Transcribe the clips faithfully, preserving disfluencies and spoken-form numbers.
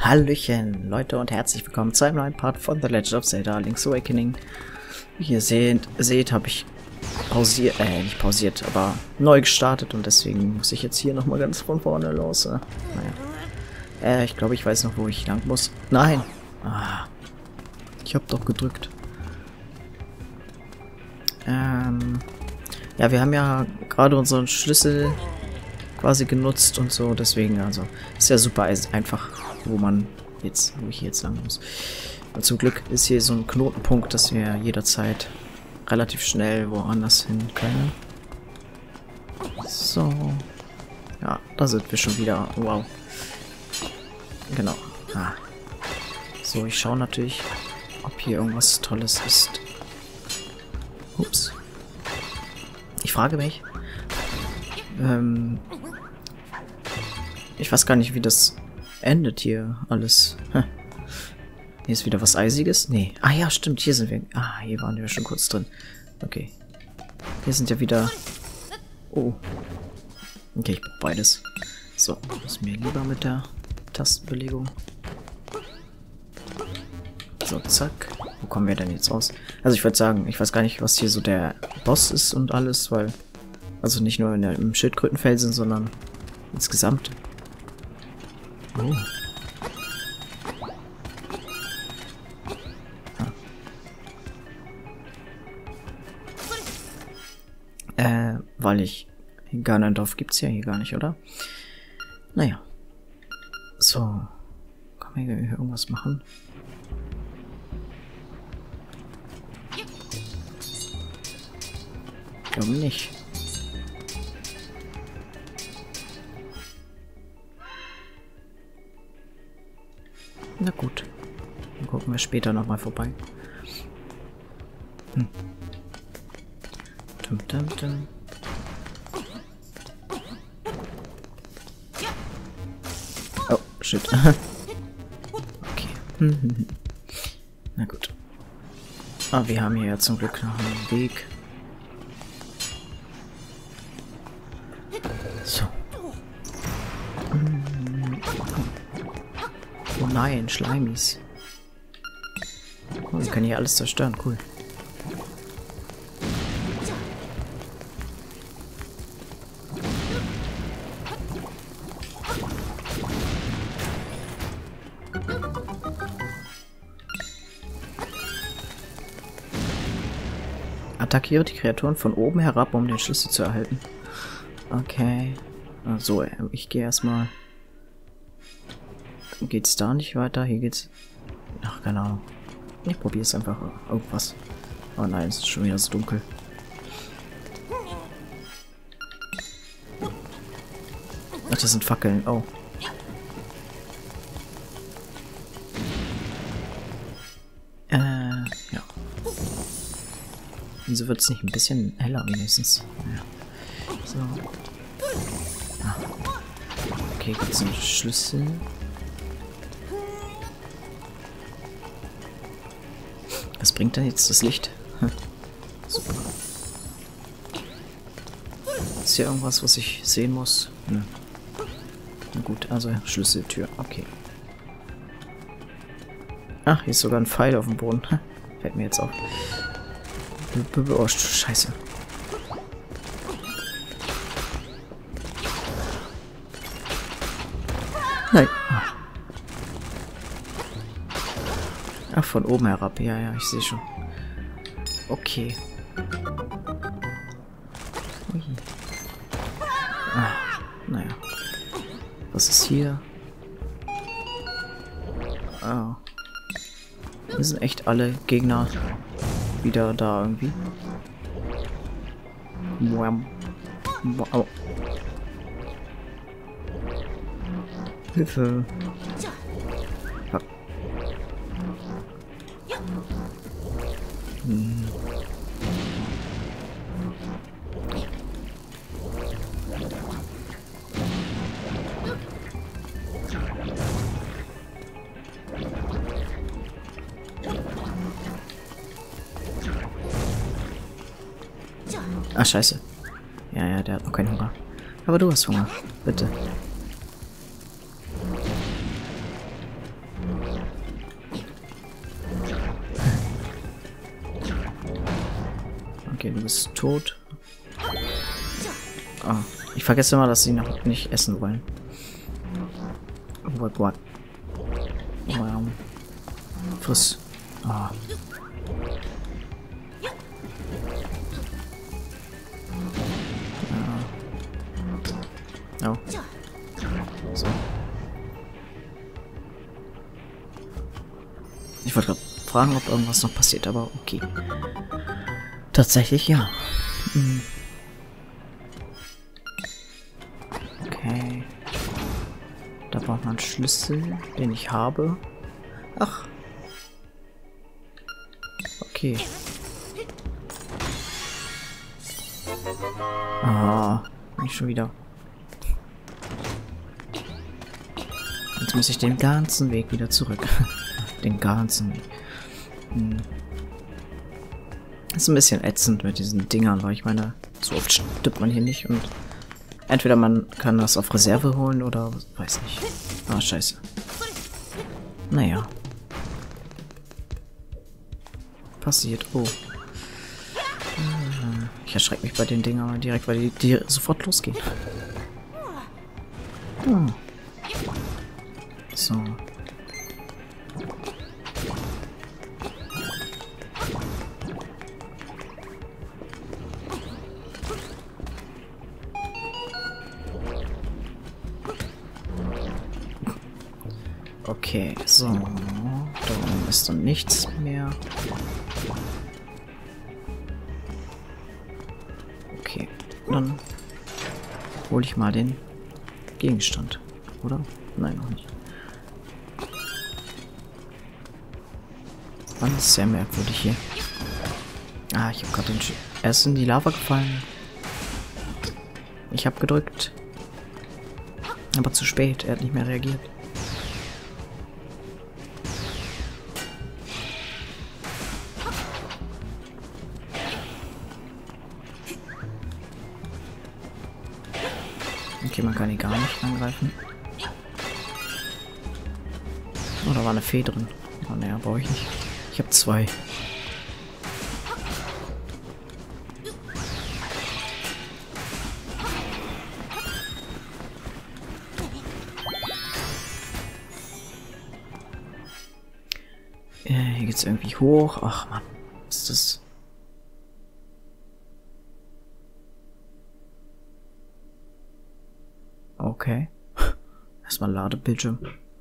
Hallöchen, Leute, und herzlich willkommen zu einem neuen Part von The Legend of Zelda Link's Awakening. Wie ihr seht, seht habe ich pausiert, äh, nicht pausiert, aber neu gestartet und deswegen muss ich jetzt hier nochmal ganz von vorne los. Äh, naja. Äh, ich glaube, ich weiß noch, wo ich lang muss. Nein! Ah, ich habe doch gedrückt. Ähm, ja, wir haben ja gerade unseren Schlüssel quasi genutzt und so, deswegen, also, ist ja super einfach, wo man jetzt, wo ich jetzt lang muss. Und zum Glück ist hier so ein Knotenpunkt, dass wir jederzeit relativ schnell woanders hin können. So. Ja, da sind wir schon wieder. Wow. Genau. Ah. So, ich schaue natürlich, ob hier irgendwas Tolles ist. Ups. Ich frage mich, ähm, ich weiß gar nicht, wie das endet hier alles. Hm. Hier ist wieder was Eisiges? Nee. Ah ja, stimmt, hier sind wir. Ah, hier waren wir schon kurz drin. Okay. Hier sind ja wieder... Oh. Okay, ich brauche beides. So, ist mir lieber mit der Tastenbelegung. So, zack. Wo kommen wir denn jetzt raus? Also ich würde sagen, ich weiß gar nicht, was hier so der Boss ist und alles, weil... Also nicht nur in der, im Schildkrötenfelsen, sondern insgesamt. Oh. Äh, weil ich... Ganondorf gibt's ja hier gar nicht, oder? Naja. So. Kann man hier irgendwas machen? Ich glaube nicht. Na gut. Dann gucken wir später nochmal vorbei. Hm. Dum, dum, dum. Oh, shit. Okay. Na gut. Ah, wir haben hier ja zum Glück noch einen Weg. So. Oh nein, Schleimis. Oh, wir können hier alles zerstören, cool. Attackiere die Kreaturen von oben herab, um den Schlüssel zu erhalten. Okay. Also, ich gehe erstmal. Geht's da nicht weiter? Hier geht's. Ach, keine Ahnung. Ich probiere es einfach irgendwas. Oh nein, es ist schon wieder so dunkel. Ach, das sind Fackeln. Oh. Äh, ja. Wieso wird es nicht ein bisschen heller wenigstens? Ja. So. Ah. Okay, gibt's einen Schlüssel? Was bringt denn jetzt das Licht? Hm. Super. Ist hier irgendwas, was ich sehen muss? Hm. Na gut, also Schlüsseltür. Okay. Ach, hier ist sogar ein Pfeil auf dem Boden. Fällt mir jetzt auf. Oh, Scheiße. Nein. Ach. Ach, von oben herab. Ja, ja, ich sehe schon. Okay. Ui. Ah, naja. Was ist hier? Oh. Hier sind echt alle Gegner wieder da irgendwie. Wow. Hilfe. Ja. Hm. Ah, scheiße. Ja, ja, der hat noch keinen Hunger. Aber du hast Hunger. Bitte. Okay, du bist tot. Ah, ich vergesse immer, dass sie noch nicht essen wollen. What, what? Wow. Friss. Ah. Ja. Oh. So. Ich wollte gerade fragen, ob irgendwas noch passiert, aber okay. Tatsächlich ja. Hm. Okay. Da braucht man einen Schlüssel, den ich habe. Ach. Okay. Ah, nicht schon wieder. Jetzt muss ich den ganzen Weg wieder zurück. Den ganzen Weg. Hm. Ist ein bisschen ätzend mit diesen Dingern, weil ich meine, so oft stirbt man hier nicht und entweder man kann das auf Reserve holen oder weiß nicht. Ah, scheiße. Naja. Passiert. Oh. Ich erschrecke mich bei den Dingern direkt, weil die, die sofort losgehen. Hm. So. Okay, so. Da oben ist dann nichts mehr. Okay, dann hole ich mal den Gegenstand, oder? Nein, noch nicht. Das ist sehr merkwürdig hier. Ah, ich habe gerade den... Sch er ist in die Lava gefallen. Ich habe gedrückt. Aber zu spät, er hat nicht mehr reagiert. Okay, man kann ihn gar nicht angreifen. Oh, da war eine Fee drin. Oh, naja, brauche ich nicht. Ich habe zwei. Äh, hier geht's irgendwie hoch. Ach man, was ist das? Okay. Erstmal Ladebildschirm.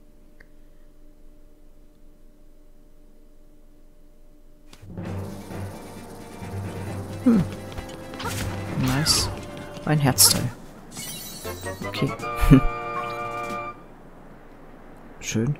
Hm. Nice. Ein Herzteil. Okay. Schön.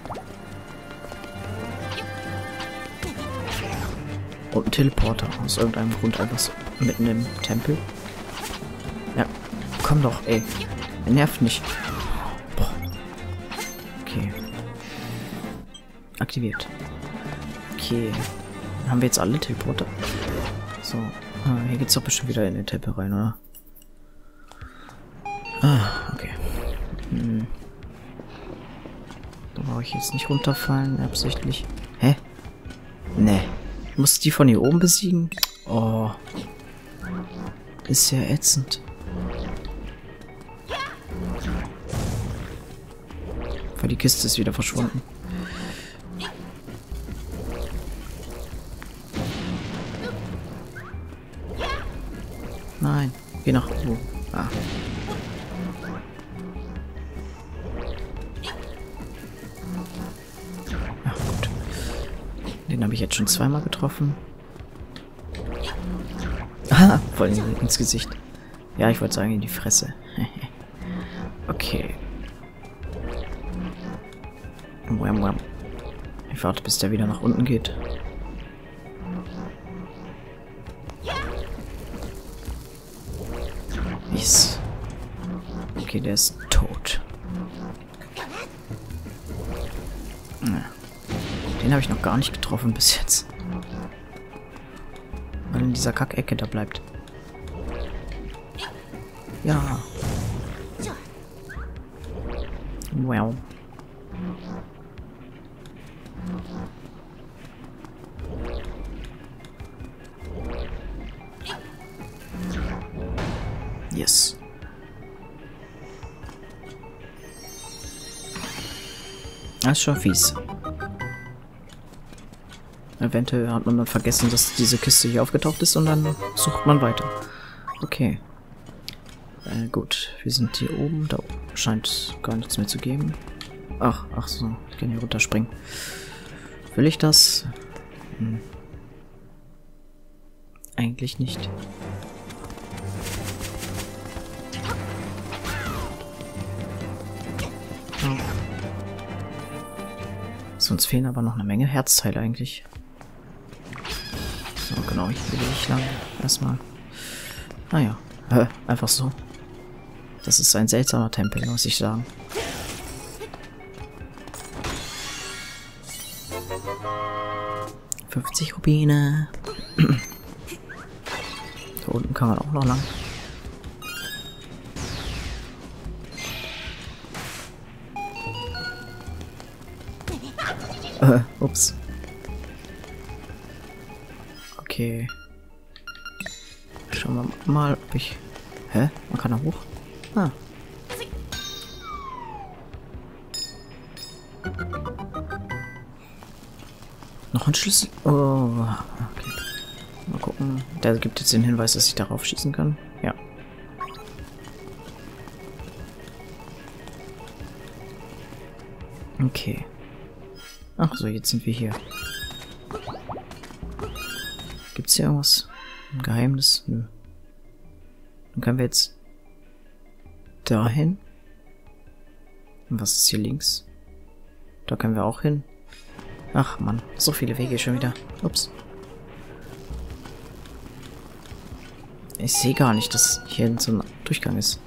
Und ein Teleporter. Aus irgendeinem Grund einfach so mitten im Tempel. Ja. Komm doch, ey. Er nervt nicht. Boah. Okay. Aktiviert. Okay. Haben wir jetzt alle Teleporter? So. Ah, hier geht's doch bestimmt wieder in den Tempel rein, oder? Ah, okay. Hm. Da brauche ich jetzt nicht runterfallen, absichtlich. Hä? Nee. Ich muss die von hier oben besiegen? Oh. Ist ja ätzend. Weil die Kiste ist wieder verschwunden. Nein, geh nach oben. Ah. Ja, gut. Den habe ich jetzt schon zweimal getroffen. Ah, voll ins Gesicht. Ja, ich wollte sagen, in die Fresse. Okay. Ich warte, bis der wieder nach unten geht. Yes. Okay, der ist tot. Den habe ich noch gar nicht getroffen bis jetzt. Weil in dieser Kackecke da bleibt. Ja. Wow. Das ist schon fies. Eventuell hat man dann vergessen, dass diese Kiste hier aufgetaucht ist und dann sucht man weiter. Okay. Äh, gut. Wir sind hier oben. Da scheint gar nichts mehr zu geben. Ach, ach so. Ich kann hier runterspringen. Will ich das? Hm. Eigentlich nicht. Oh. Sonst fehlen aber noch eine Menge Herzteile eigentlich. So, genau, hier will ich lang. Erstmal. Naja, äh, einfach so. Das ist ein seltsamer Tempel, muss ich sagen. fünfzig Rubine. Da unten kann man auch noch lang. Äh, ups. Okay. Schauen wir mal, ob ich... Hä? Man kann da hoch? Ah. Noch ein Schlüssel. Oh, okay. Mal gucken. Der gibt jetzt den Hinweis, dass ich darauf schießen kann. Ja. Okay. Ach so, jetzt sind wir hier. Gibt's hier irgendwas? Ein Geheimnis? Nö. Dann können wir jetzt dahin. Und was ist hier links? Da können wir auch hin. Ach Mann, so viele Wege schon wieder. Ups. Ich sehe gar nicht, dass hier so ein Durchgang ist.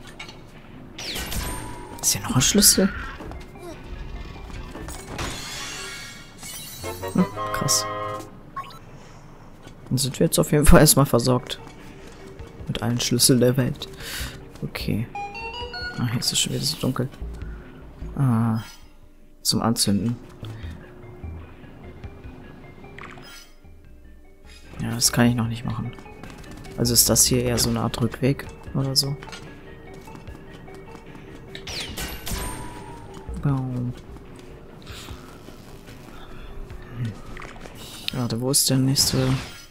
Ist hier noch ein Schlüssel? Hm, krass. Dann sind wir jetzt auf jeden Fall erstmal versorgt. Mit allen Schlüsseln der Welt. Okay. Ach, hier ist es schon wieder so dunkel. Ah. Zum Anzünden. Ja, das kann ich noch nicht machen. Also ist das hier eher so eine Art Rückweg oder so. Baum. Hm. Warte, wo ist der nächste...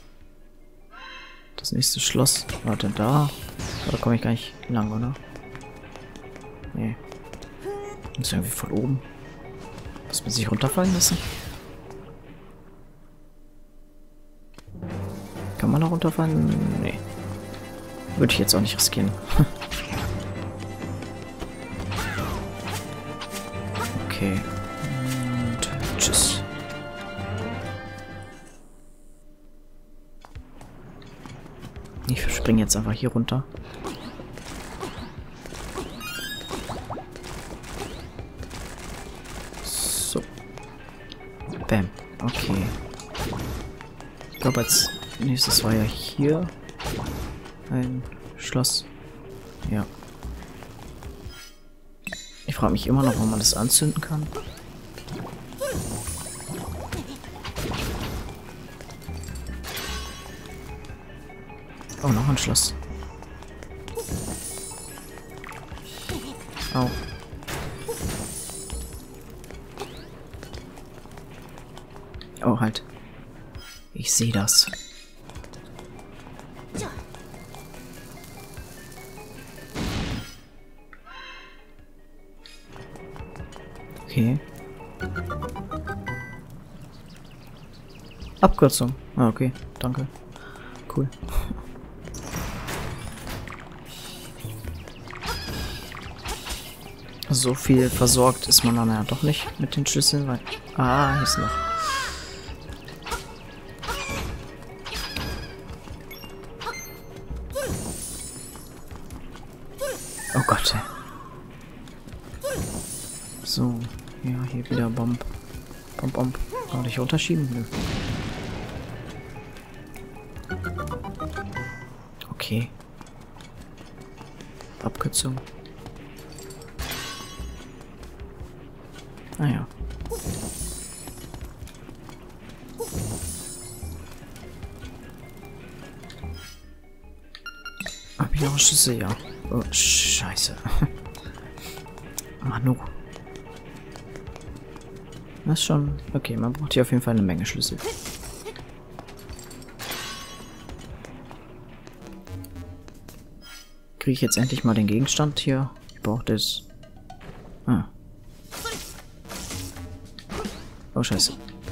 Das nächste Schloss? Warte, da? Da komme ich gar nicht lang, oder? Nee. Das ist irgendwie von oben. Muss man sich runterfallen lassen? Kann man da runterfallen? Nee. Würde ich jetzt auch nicht riskieren. Okay. Und tschüss. Ich springe jetzt einfach hier runter. So. Bam. Okay. Ich glaube, als nächstes war ja hier ein Schloss. Ja. Ich frage mich immer noch, ob man das anzünden kann. Oh, noch ein Schloss. Au. Oh, halt. Ich sehe das. Okay. Abkürzung. Ah, okay. Danke. Cool. So viel versorgt ist man dann ja doch nicht mit den Schlüsseln, weil... Ah, hier ist noch. Oh Gott. So. Ja, hier wieder Bomb. Bomb, Bomb. Kann ich runterschieben? Nö. Okay. Abkürzung. Ah ja. Hab ich noch einen Schlüssel? Ja. Oh, scheiße. Manu. Das ist schon... Okay, man braucht hier auf jeden Fall eine Menge Schlüssel. Kriege ich jetzt endlich mal den Gegenstand hier? Ich brauche das... Ah. Oh, scheiße.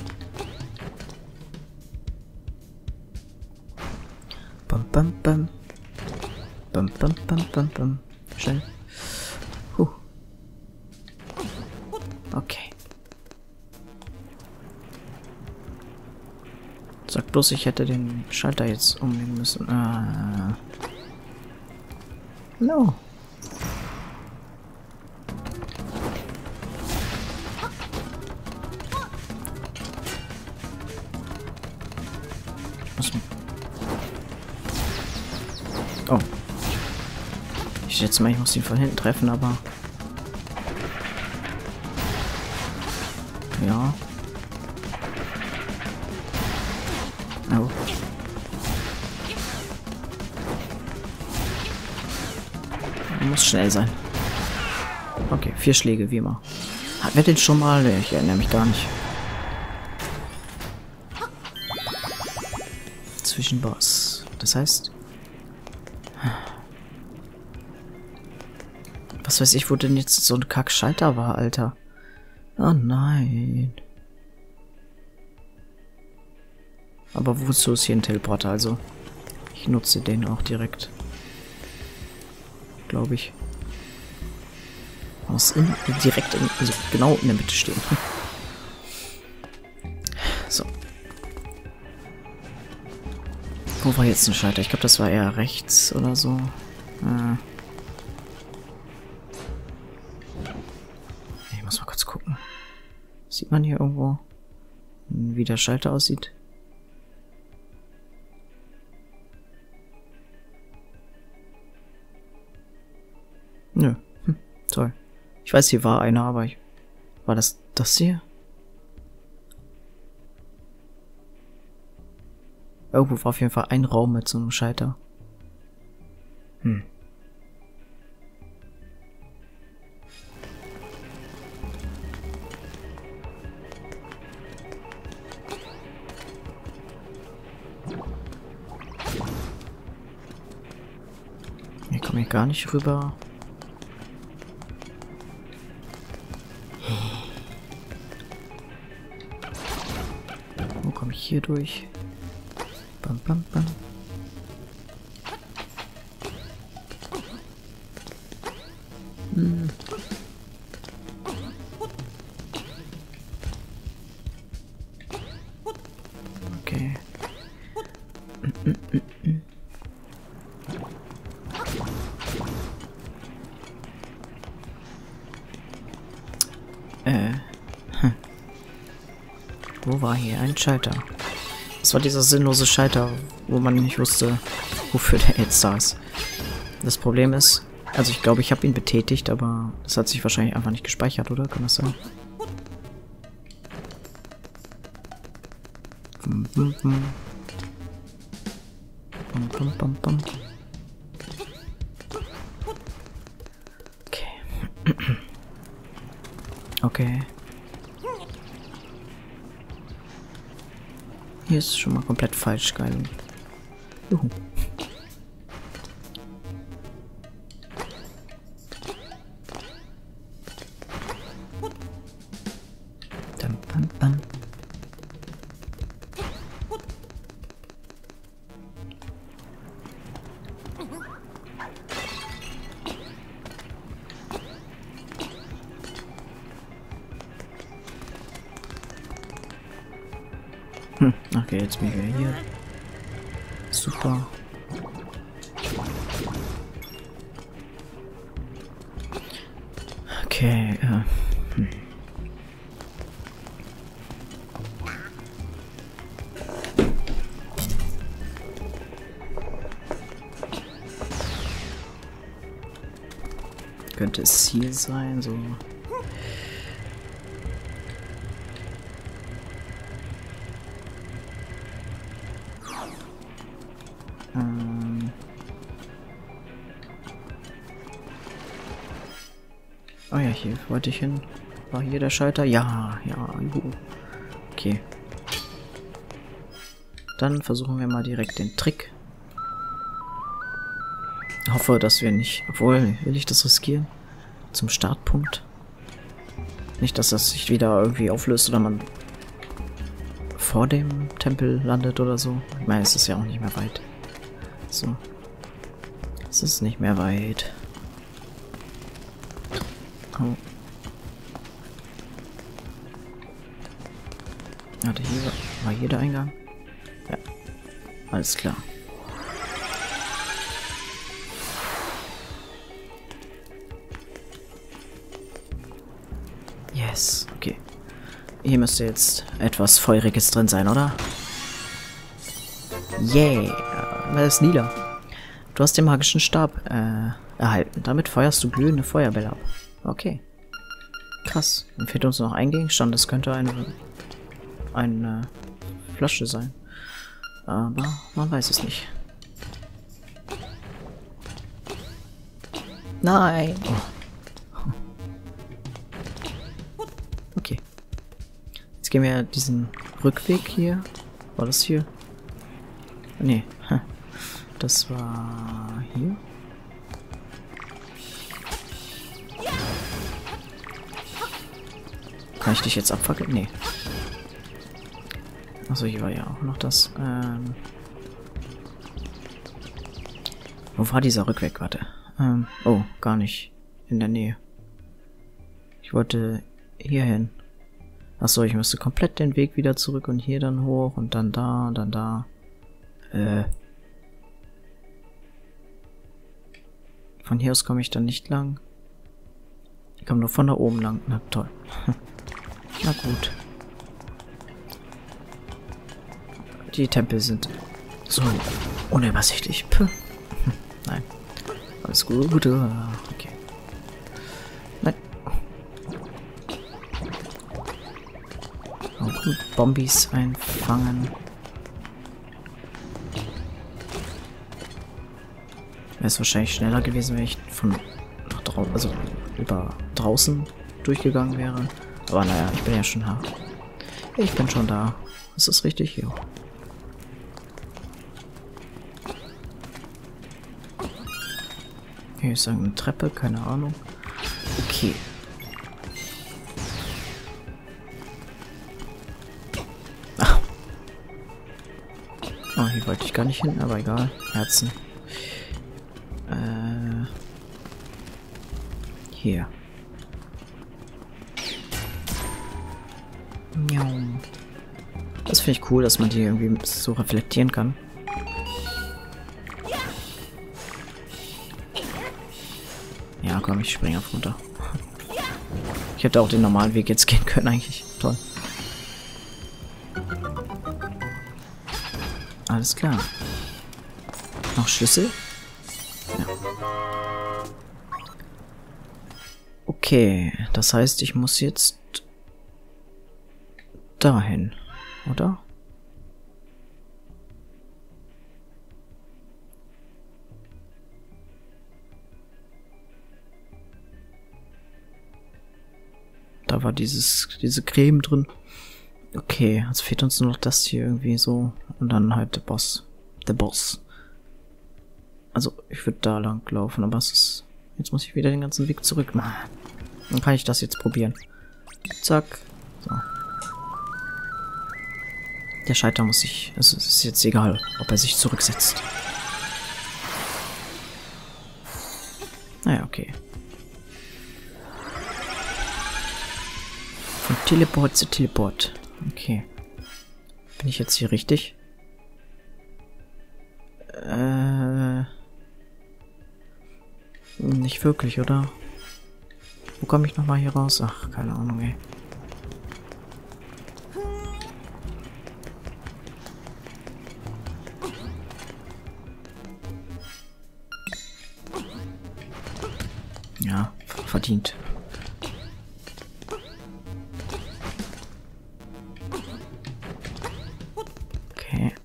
Bam, bam, bam. Bam, bam, bam, bam, bam. Schnell. Huh. Okay. Sag bloß, ich hätte den Schalter jetzt umlegen müssen. Ah. No. Ich muss... Oh. Ich schätze mal, ich muss ihn von hinten treffen, aber... Ja. Oh. Muss schnell sein. Okay, vier Schläge, wie immer. Hatten wir den schon mal? Ich erinnere mich gar nicht. Zwischenboss. Das heißt... Was weiß ich, wo denn jetzt so ein Kack-Schalter war, Alter. Oh nein. Aber wozu ist hier ein Teleporter? Also, ich nutze den auch direkt. Glaube ich. Muss in, direkt in, also genau in der Mitte stehen. So. Wo war jetzt ein Schalter? Ich glaube, das war eher rechts oder so. Äh. Ich muss mal kurz gucken. Sieht man hier irgendwo, wie der Schalter aussieht? Nö. Hm, toll. Ich weiß, hier war einer, aber ich... War das das hier? Irgendwo war auf jeden Fall ein Raum mit so einem Schalter. Hm. Hier komme ich gar nicht rüber. Wo komme ich hier durch? Bam, bam, bam. Hm. Okay. Mm, mm, mm, mm. Äh. Hm. Wo war hier ein Schalter? Das war dieser sinnlose Schalter, wo man nicht wusste, wofür der jetzt da ist. Das Problem ist, also ich glaube, ich habe ihn betätigt, aber das hat sich wahrscheinlich einfach nicht gespeichert, oder? Kann das sein? Bum, bum, bum. Bum, bum, bum, bum. Okay. Okay. Hier ist schon mal komplett falsch, geil. Juhu. Dum, bam, bam. Hm, okay, jetzt bin ich wieder hier. Super. Okay, ja. Hm. Könnte es Ziel sein, so. Ähm. Oh ja, hier wollte ich hin. War hier der Schalter? Ja, ja, juhu. Okay. Dann versuchen wir mal direkt den Trick. Hoffe, dass wir nicht... Obwohl, will ich das riskieren? Zum Startpunkt. Nicht, dass das sich wieder irgendwie auflöst oder man vor dem Tempel landet oder so. Ich meine, es ist ja auch nicht mehr weit. So. Es ist nicht mehr weit. Oh. Warte, hier war hier der Eingang? Ja. Alles klar. Yes. Okay. Hier müsste jetzt etwas Feuriges drin sein, oder? Yeah. Das ist lila. Du hast den magischen Stab äh, erhalten. Damit feuerst du glühende Feuerbälle ab. Okay. Krass. Dann fehlt uns noch ein Gegenstand. Das könnte eine, eine Flasche sein. Aber man weiß es nicht. Nein. Oh. Okay. Jetzt gehen wir diesen Rückweg hier. War das hier? Nee. Das war hier. Kann ich dich jetzt abfackeln? Nee. Achso, hier war ja auch noch das. Ähm Wo war dieser Rückweg? Warte. Ähm oh, gar nicht. In der Nähe. Ich wollte hier hin. Achso, ich müsste komplett den Weg wieder zurück und hier dann hoch und dann da und dann da. Äh. Von hier aus komme ich dann nicht lang. Ich komme nur von da oben lang. Na toll. Na gut. Die Tempel sind so unübersichtlich. Puh. Nein. Alles gut. Okay. Nein. Oh, gut. Bombis einfangen. Wäre es wahrscheinlich schneller gewesen, wenn ich von nach draußen, also über draußen durchgegangen wäre. Aber naja, ich bin ja schon da. Ich bin schon da. Ist das richtig? Jo. Hier ist eine Treppe, keine Ahnung. Okay. Ach. Oh, hier wollte ich gar nicht hin, aber egal. Herzen. Äh. Hier. Das finde ich cool, dass man die irgendwie so reflektieren kann. Ja, komm, ich springe auf runter. Ich hätte auch den normalen Weg jetzt gehen können, eigentlich. Toll. Alles klar. Noch Schlüssel? Ja. Okay, das heißt, ich muss jetzt dahin, oder? Da war dieses, diese Creme drin. Okay, jetzt fehlt uns nur noch das hier irgendwie so. Und dann halt der Boss. Der Boss. Also, ich würde da lang laufen, aber es ist... Jetzt muss ich wieder den ganzen Weg zurück machen. Dann kann ich das jetzt probieren. Zack. So. Der Schalter muss sich... Es ist jetzt egal, ob er sich zurücksetzt. Naja, okay. Von Teleport zu Teleport. Okay. Bin ich jetzt hier richtig? Äh... Nicht wirklich, oder? Wo komme ich nochmal hier raus? Ach, keine Ahnung, ey. Ja, verdient. Okay.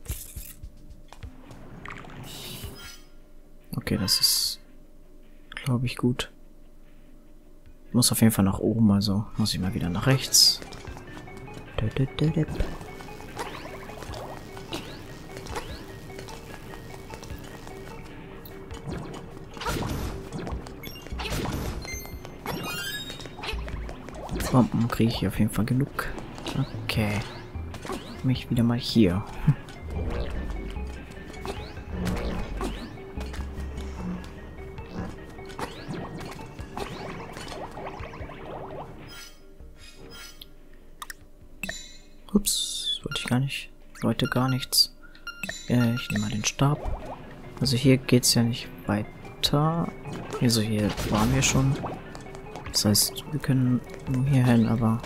Okay, das ist, glaube ich, gut. Ich muss auf jeden Fall nach oben, also muss ich mal wieder nach rechts. Bomben kriege ich hier auf jeden Fall genug. Okay. Mich wieder mal hier. Ups, wollte ich gar nicht. Leute, gar nichts. Äh, ich nehme mal den Stab. Also hier geht's ja nicht weiter. Also hier waren wir schon. Das heißt, wir können nur hier hin, aber...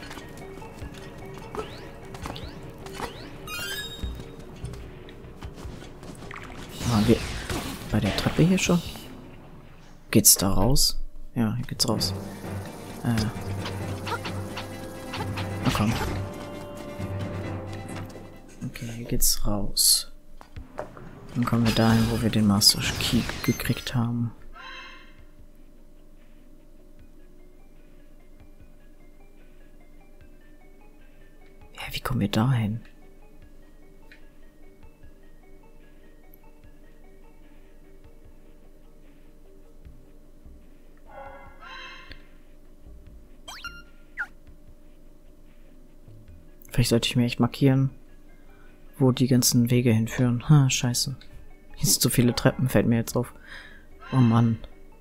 Waren wir bei der Treppe hier schon? Geht's da raus? Ja, hier geht's raus. Äh. Na komm. Okay, hier geht's raus. Dann kommen wir dahin, wo wir den Master Key gekriegt haben. Ja, wie kommen wir dahin? Vielleicht sollte ich mir echt markieren, wo die ganzen Wege hinführen. Ha, scheiße. Hier sind so viele Treppen, fällt mir jetzt auf. Oh Mann.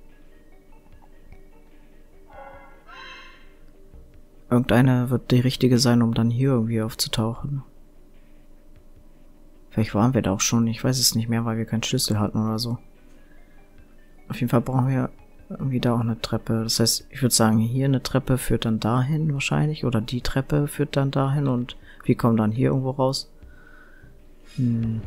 Irgendeine wird die richtige sein, um dann hier irgendwie aufzutauchen. Vielleicht waren wir da auch schon, ich weiß es nicht mehr, weil wir keinen Schlüssel hatten oder so. Auf jeden Fall brauchen wir irgendwie da auch eine Treppe. Das heißt, ich würde sagen, hier eine Treppe führt dann dahin wahrscheinlich. Oder die Treppe führt dann dahin und wir kommen dann hier irgendwo raus. Hm.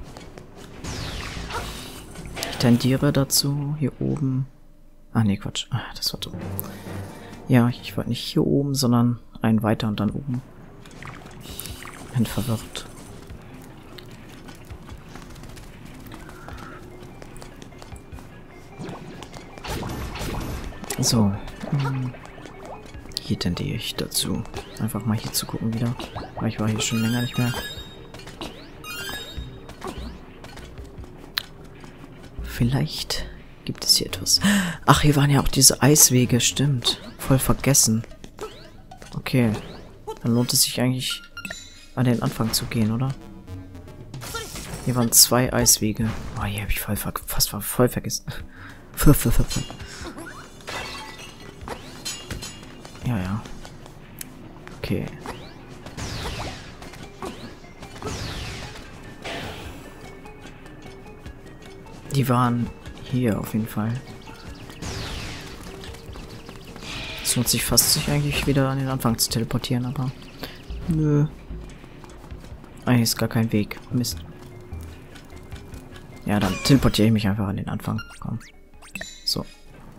Ich tendiere dazu, hier oben... Ah, nee, Quatsch. Ah, das war dumm. Ja, ich wollte nicht hier oben, sondern einen weiter und dann oben. Bin verwirrt. So. Hier tendiere ich dazu. Einfach mal hier zu gucken wieder. Weil ich war hier schon länger nicht mehr. Vielleicht gibt es hier etwas. Ach, hier waren ja auch diese Eiswege, stimmt. Voll vergessen. Okay. Dann lohnt es sich eigentlich, an den Anfang zu gehen, oder? Hier waren zwei Eiswege. Oh, hier habe ich voll ver fast voll vergessen. Ja, ja. Okay. Die waren hier auf jeden Fall. Es lohnt sich fast, sich eigentlich wieder an den Anfang zu teleportieren, aber... Nö. Eigentlich ist gar kein Weg. Mist. Ja, dann teleportiere ich mich einfach an den Anfang. Komm. So.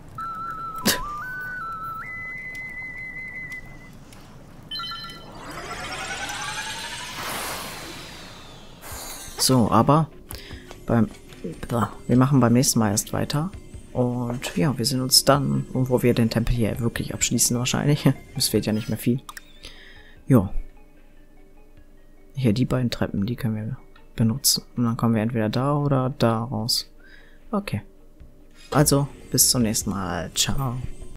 So, aber beim wir machen beim nächsten Mal erst weiter. Und ja, wir sehen uns dann, wo wir den Tempel hier wirklich abschließen wahrscheinlich. Es fehlt ja nicht mehr viel. Jo. Hier die beiden Treppen, die können wir benutzen. Und dann kommen wir entweder da oder da raus. Okay. Also, bis zum nächsten Mal. Ciao.